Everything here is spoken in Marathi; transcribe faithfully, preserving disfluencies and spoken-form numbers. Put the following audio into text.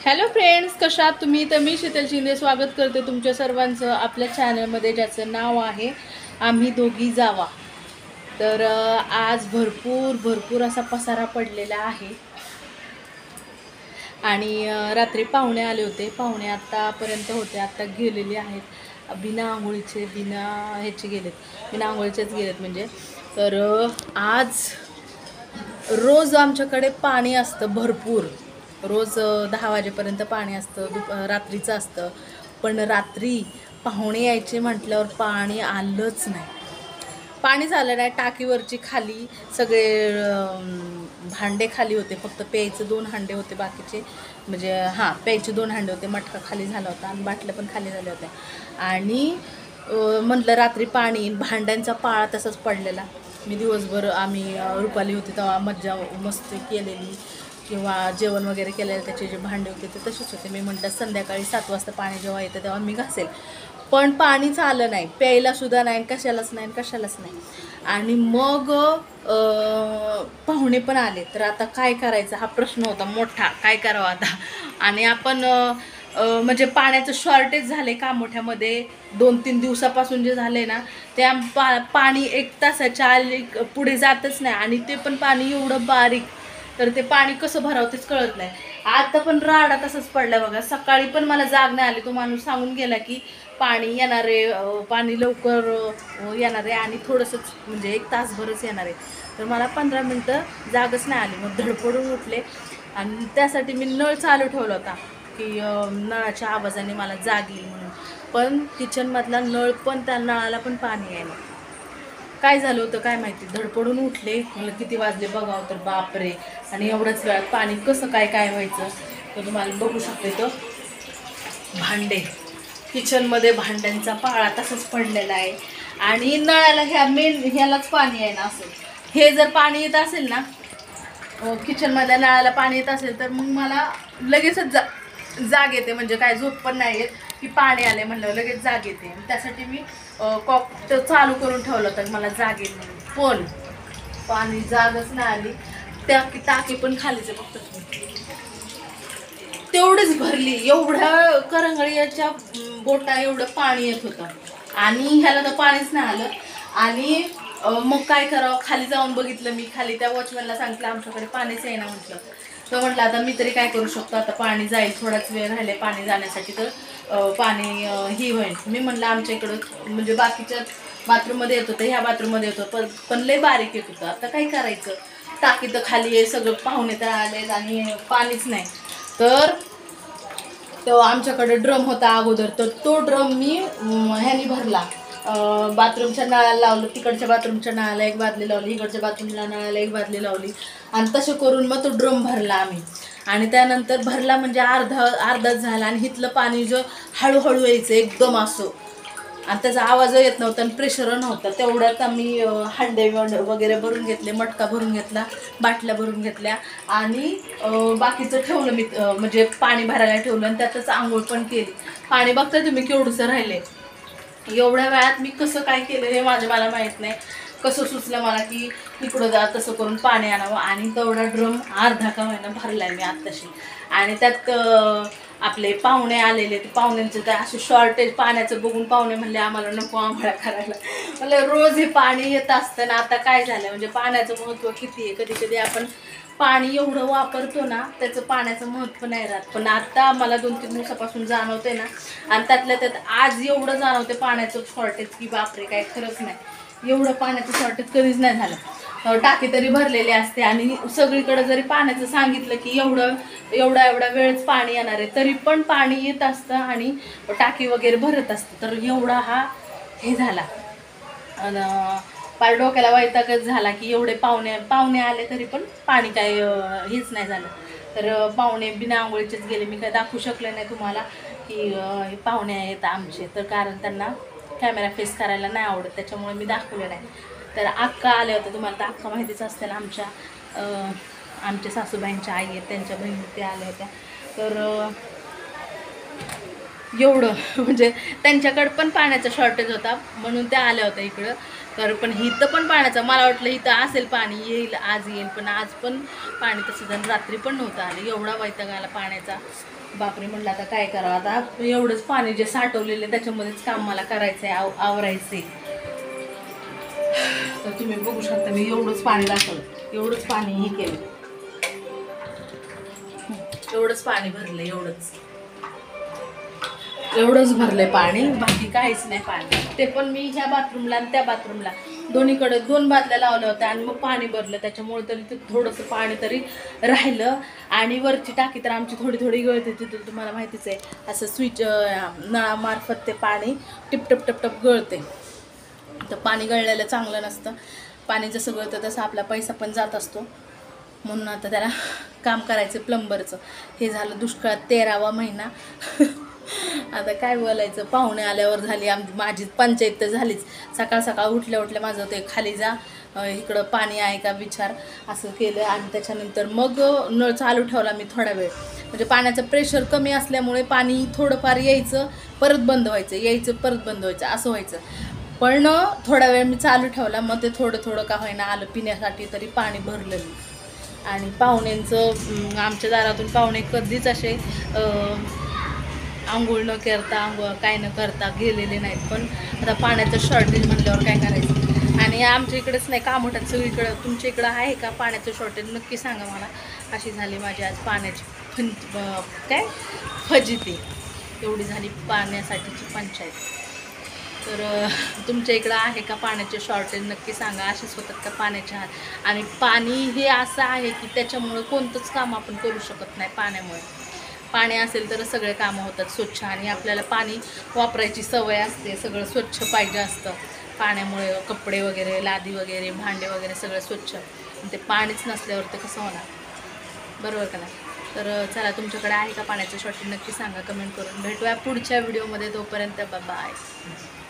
हॅलो फ्रेंड्स, कशा आहात तुम्ही? तर मी शीतल शिंदे स्वागत करते तुमच्या सर्वांचं आपल्या चॅनलमध्ये, ज्याचं नाव आहे आम्ही दोघी जावा. तर आज भरपूर भरपूर असा पसारा पडलेला आहे आणि रात्री पाहुणे आले होते. पाहुणे आत्तापर्यंत होते, आत्ता गेलेले आहेत. बिना आंघोळीचे बिना ह्याचे गेलेत, बिना आंघोळीचेच गेलेत म्हणजे. तर आज रोज आमच्याकडे पाणी असतं भरपूर, रोज दहा वाजेपर्यंत पाणी असतं, दुप रात्रीचं असतं. पण रात्री पाहुणे यायचे म्हटल्यावर पाणी आलंच नाही. पाणीच आलं नाही. टाकीवरची खाली सगळे भांडे खाली होते, फक्त प्यायचे दोन हांडे होते, बाकीचे म्हणजे हां प्यायचे दोन हांडे होते. मटका खाली झाला होता आणि बाटल्या पण खाली झाल्या होत्या. आणि म्हटलं रात्री पाणी, भांड्यांचा पाळा तसाच पडलेला. मी दिवसभर आम्ही रुपाली होती तेव्हा मज्जा मस्ती केलेली किंवा जेवण वगैरे केलेलं, त्याचे जे भांडे होते ते तसेच होते. मी म्हटलं संध्याकाळी सात वाजता पाणी जेव्हा येतं तेव्हा मी घासेल, पण पाणीच आलं नाही, प्यायलासुद्धा नाही, कशालाच नाही कशालाच नाही. आणि मग पाहुणे पण आले, तर आता काय करायचं हा प्रश्न होता मोठा, काय करावं आता. आणि आपण म्हणजे पाण्याचं शॉर्टेज झाले का मोठ्यामध्ये, दोन तीन दिवसापासून जे झाले ना ते पा पाणी एक तासाच्या पुढे जातच नाही. आणि ते पण पाणी एवढं बारीक, तर ते पाणी कसं भरावं तेच कळत नाही. आता पण राडा तसंच पडलाय बघा. सकाळी पण मला जाग नाही आली, तो माणूस सांगून गेला की पाणी येणार आहे, पाणी लवकर येणार आहे आणि थोडंसंच म्हणजे एक तासभरच येणार आहे. तर मला पंधरा मिनटं जागच नाही आली. मग धडपडून उठले आणि त्यासाठी मी नळ चालू ठेवला होता की नळाच्या आवाजाने मला जाग येईल म्हणून. पण किचनमधला नळ पण, त्या नळाला पण पाणी आहे ना. काय झालं होतं काय माहिती, धडपडून उठले, मला किती वाजले बघावं तर बापरे. आणि एवढंच वेळात पाणी कसं काय काय व्हायचं. तर तुम्हाला बघू शकते तर भांडे, किचनमध्ये भांड्यांचा पाळा तसंच पडलेला आहे. आणि नळाला ह्या मेन ह्यालाच पाणी आहे ना असं. हे जर पाणी येत असेल ना किचनमधल्या नळाला पाणी येत असेल तर मग मला लगेचच जा जाग येते. म्हणजे काय झोप पण नाही येत की पाणी आले म्हणलं, लगेच जाग येते. त्यासाठी मी कॉक चालू करून ठेवलं तर मला जाग येईल म्हणून. पण पाणी जागच नाही आली. त्या टाकी पण खालीच फक्त तेवढीच भरली. एवढ्या करंगळीच्या बोटा एवढं पाणी येत होतं आणि ह्याला तर पाणीच नाही आलं. आणि मग काय करावं, खाली जाऊन बघितलं मी. खाली त्या वॉचमॅनला सांगितलं आमच्याकडे पाणीच आहे ना म्हटलं. तर म्हटलं आता मी तरी काय करू शकतो, आता पाणी जाईल, थोडाच वेळ राहिले पाणी जाण्यासाठी, तर पाणी ही होईल. मी म्हटलं आमच्या इकडं म्हणजे बाकीच्या बाथरूममध्ये येत होतं, ह्या बाथरूममध्ये येत होतं, पण पण लय बारीक येत होतं. आता काय करायचं, टाकी तर खाली आहे, सगळं पाहुणे तर आले आणि पाणीच नाही. तर तो आमच्याकडे ड्रम होता अगोदर, तर तो ड्रम मी ह्यानी भरला, बाथरूमच्या नळाला लावलं, तिकडच्या बाथरूमच्या नळाला एक बादली लावली, इकडच्या बाथरूमच्या नळाला एक बादली लावली आणि तसं करून मग तो ड्रम भरला आम्ही. आणि त्यानंतर भरला म्हणजे अर्धा अर्धाच झाला आणि इथलं पाणी जो हळूहळू यायचं एकदम असं, आणि त्याचा आवाज येत नव्हता आणि प्रेशर नव्हतं. तेवढ्यात आम्ही हांडे वगैरे भरून घेतले, मटका भरून घेतला, बाटल्या भरून घेतल्या आणि बाकीचं ठेवलं मी, म्हणजे पाणी भरायला ठेवलं आणि त्यातच आंघोळ पण केली. पाणी बघताय तुम्ही केवढंसं राहिले. एवढ्या वेळात मी कसं काय केलं हे माझं मला माहीत नाही. कसं सुचलं मला की इकडं जा, तसं करून पाणी आणावं. आणि तेवढा ड्रम अर्धा का महिना भरलाय मी आत्ताशी. आणि त्यात आपले पाहुणे आलेले, ते पाहुण्यांचं तर असे शॉर्टेज पाण्याचं बघून पाहुणे म्हणले आम्हाला नको आंघोळ्या करायला. म्हणजे रोज हे पाणी येत असतं ना. आता काय झालं म्हणजे पाण्याचं महत्त्व किती आहे. कधी कधी आपण पाणी एवढं वापरतो ना, त्याचं पाण्याचं महत्त्व नाही राहत. पण आता मला दोन तीन दिवसापासून जाणवते ना, आणि त्यातल्या त्यात आज एवढं जाणवते पाण्याचं शॉर्टेज की बापरे काय खरंच नाही. एवढं पाण्याचं शॉर्टेज कधीच नाही झालं. टाकी तरी भरलेली असते आणि सगळीकडे जरी पाण्याचं सांगितलं की एवढं एवढा एवढा वेळच पाणी येणार आहे, तरी पण पाणी येत असतं आणि टाकी वगैरे भरत असतं. तर एवढा हा हे झाला आणि पार डोक्याला वैतागच झाला की एवढे पाहुणे पाहुणे आले तरी पण पाणी काय हेच नाही झालं. तर पाहुणे बिना आंघोळीचेच गेले. मी काय दाखवू शकले नाही तुम्हाला की पाहुणे आहेत आमचे, तर कारण त्यांना कॅमेरा फेस करायला नाही आवडत, त्याच्यामुळे मी दाखवले नाही. तर अक्का आल्या होत्या, तुम्हाला तर अक्का माहितीच असते ना, आमच्या आमच्या सासूबाईंच्या आई आहेत, त्यांच्या बहिणी त्या आल्या होत्या. तर एवढं म्हणजे त्यांच्याकडं पण पाण्याचा शॉर्टेज होता म्हणून त्या आल्या होत्या इकडं. तर पण इथं पण पाण्याचा, मला वाटलं इथं असेल पाणी, येईल आज येईल, पण आज पण पाणी तसं जण रात्री पण नव्हतं आलं. एवढा वैताग आला पाण्याचा, बापरे. म्हटलं आता काय करावं, आता एवढंच पाणी जे साठवलेलं त्याच्यामध्येच काम मला करायचं आहे, आव आवरायचं आहे. तर तुम्ही बघू शकता मी एवढंच पाणी दाखवलं, एवढंच पाणी हे केलं, एवढंच पाणी भरलं, एवढंच एवढंच भरलंय पाणी, बाकी काहीच नाही पाणी. ते पण मी ह्या बाथरूमला आणि त्या बाथरूमला दोन्हीकडे दोन बादल्या लावल्या होत्या आणि मग पाणी भरलं, त्याच्यामुळे तरी ते थोडंसं पाणी तरी राहिलं. आणि वरची टाकी तर आमची थोडी थोडी गळते, तिथं तुम्हाला माहितीच आहे, असं स्विच नळामार्फत ते पाणी टिपटप टपटप गळते. तर पाणी गळलेलं चांगलं नसतं, पाणी जसं गळतं तसं आपला पैसा पण जात असतो. म्हणून आता त्याला काम करायचं प्लंबरचं. हे झालं दुष्काळात तेरावा महिना. आता काय बोलायचं, पाहुणे आल्यावर झाली आम माझी पंचायत तर झालीच. सकाळ सकाळ उठल्या उठल्या माझं ते खाली जा, इकडं पाणी आहे का विचार, असं केलं. आणि त्याच्यानंतर मग नळ चालू ठेवला मी थोडा वेळ, म्हणजे पाण्याचं प्रेशर कमी असल्यामुळे पाणी थोडंफार यायचं परत बंद व्हायचं, यायचं परत बंद व्हायचं, असं व्हायचं. पण थोडा वेळ मी चालू ठेवला, मग ते थोडं थोडं का होईना आलं पिण्यासाठी तरी पाणी भरलं मी. आणि पाहुण्यांचं, आमच्या दारातून पाहुणे कधीच असे आंघोळ न करता आंघोळ काय न करता गेलेले नाहीत. पण आता पाण्याचं शॉर्टेज म्हणल्यावर काय करायचं. आणि आमच्या इकडेच नाही, कामोठ्यात सगळीकडं. तुमच्या इकडं आहे का पाण्याचं शॉर्टेज, नक्की सांगा मला. अशी झाली माझी आज पाण्याची फं काय फजिती, एवढी झाली पाण्यासाठीची पंचायत. तर तुमच्या इकडं आहे का पाण्याचे शॉर्टेज, नक्की सांगा. असेच होतात का पाण्याचे हाल. आणि पाणी हे असं आहे की त्याच्यामुळं कोणतंच काम आपण करू शकत नाही. पाण्यामुळे, पाणी असेल तर सगळे कामं होतात स्वच्छ. आणि आपल्याला पाणी वापरायची सवय असते, सगळं स्वच्छ पाहिजे असतं. पाण्यामुळे कपडे वगैरे, लादी वगैरे, भांडे वगैरे सगळं स्वच्छ. ते पाणीच नसल्यावर ते कसं होणार, बरोबर का नाही. तर चला, तुमच्याकडे आहे का पाण्याचं शॉर्टेज, नक्की सांगा कमेंट करून. भेटूया पुढच्या व्हिडिओमध्ये, तोपर्यंत बाय.